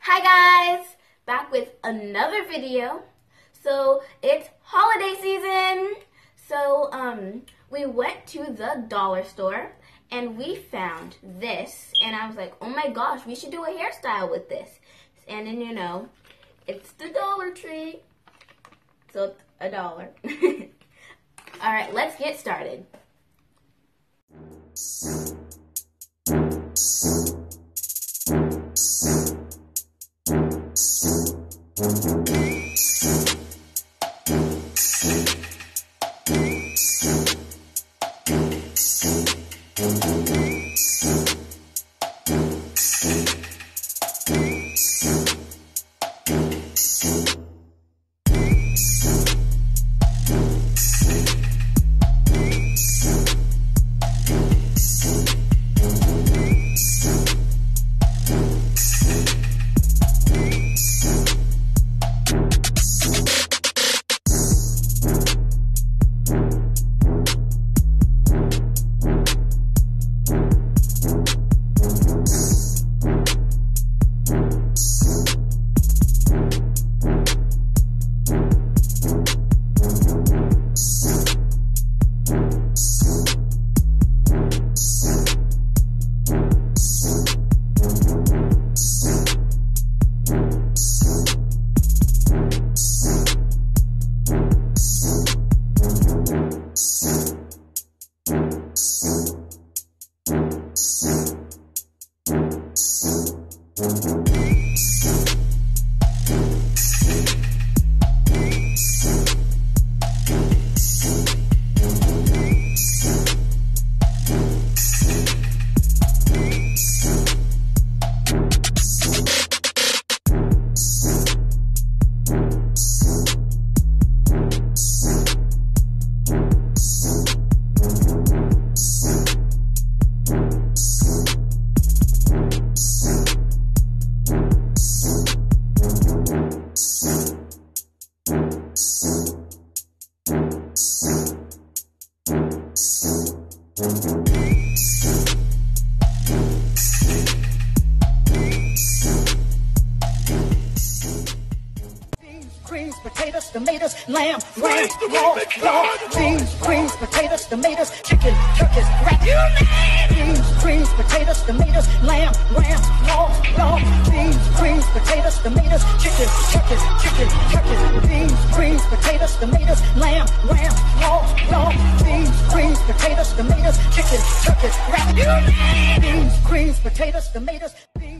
Hi guys, back with another video. So it's holiday season. So we went to the dollar store and we found this, and I was like, oh my gosh, we should do a hairstyle with this. And then it's the Dollar Tree, so it's $1. All right, let's get started. Greens, potatoes, tomatoes, lamb, ram, raw, beans, greens, potatoes, tomatoes, chicken, turkeys, rat, beans, greens, potatoes, tomatoes, lamb, ram, raw, beans, greens, potatoes, tomatoes, chicken, turkeys, beans, greens, potatoes, tomatoes, lamb, ram, raw, beans, greens, potatoes, tomatoes, chicken, turkeys, rat, beans, greens, potatoes, tomatoes, beans.